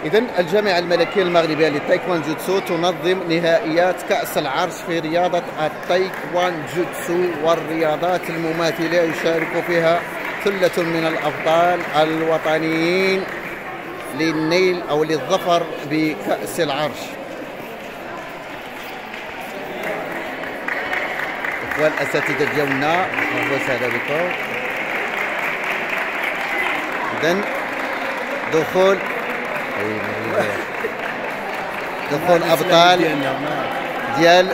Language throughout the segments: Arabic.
إذن الجامعة الملكية المغربية للتايكواندوتسو تنظم نهائيات كأس العرش في رياضة التايكواندوتسو والرياضات المماثلة، يشارك فيها ثلة من الأبطال الوطنيين للنيل أو للظفر بكأس العرش. إخوان الأساتذة ديالنا، أهلا وسهلا بكم. إذن دخول أبطال ديال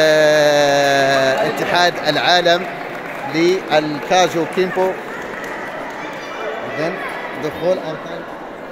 اتحاد العالم للكاجو كيمبو. إذن دخول أبطال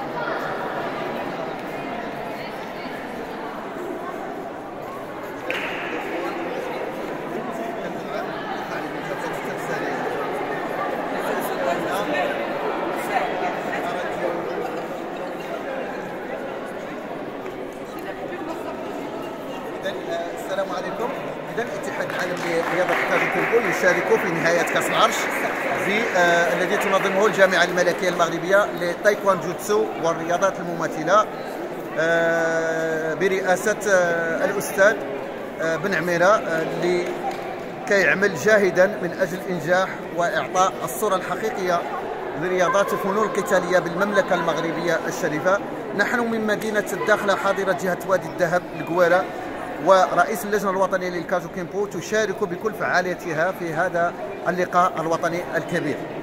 السلام عليكم. إذا الاتحاد العالمي لرياضة الكاجو كيمبو يشارك في نهاية كأس العرش الذي تنظمه الجامعة الملكية المغربية للتايكواندوتسو والرياضات المماثلة برئاسة الأستاذ بن عميرة، اللي كيعمل جاهدا من أجل إنجاح وإعطاء الصورة الحقيقية لرياضات الفنون القتالية بالمملكة المغربية الشريفة. نحن من مدينة الداخلة حاضرة جهة وادي الذهب القويرة، ورئيس اللجنة الوطنية للكاجو كيمبو تشارك بكل فعاليتها في هذا اللقاء الوطني الكبير.